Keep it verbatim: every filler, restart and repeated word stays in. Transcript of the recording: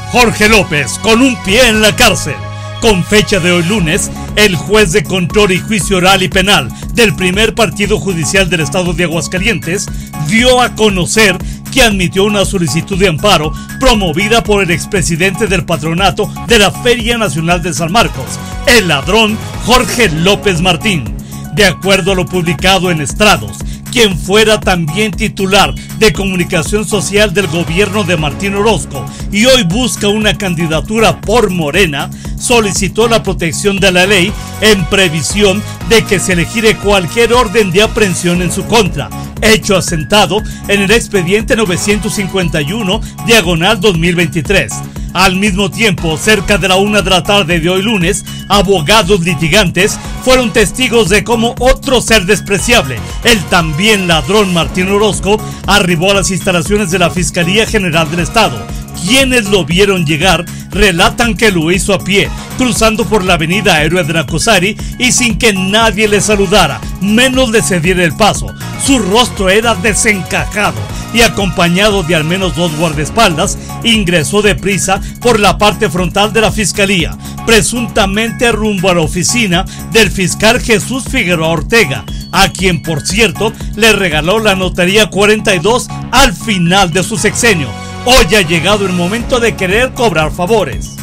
Jorge López con un pie en la cárcel. Con fecha de hoy lunes, el juez de control y juicio oral y penal del primer partido judicial del estado de Aguascalientes dio a conocer que admitió una solicitud de amparo promovida por el expresidente del patronato de la Feria Nacional de San Marcos, el ladrón Jorge López Martín. De acuerdo a lo publicado en Estrados, quien fuera también titular de comunicación social del gobierno de Martín Orozco y hoy busca una candidatura por Morena, solicitó la protección de la ley en previsión de que se le gire cualquier orden de aprehensión en su contra, hecho asentado en el expediente novecientos cincuenta y uno, diagonal dos mil veintitrés. Al mismo tiempo, cerca de la una de la tarde de hoy lunes, abogados litigantes fueron testigos de cómo otro ser despreciable, el también ladrón Martín Orozco, arribó a las instalaciones de la Fiscalía General del Estado. Quienes lo vieron llegar relatan que lo hizo a pie, cruzando por la avenida Héroe de Nacosari y sin que nadie le saludara, menos le cediera el paso. Su rostro era desencajado y acompañado de al menos dos guardaespaldas, ingresó deprisa por la parte frontal de la Fiscalía, presuntamente rumbo a la oficina del fiscal Jesús Figueroa Ortega, a quien por cierto le regaló la notaría cuarenta y dos al final de su sexenio. Hoy ha llegado el momento de querer cobrar favores.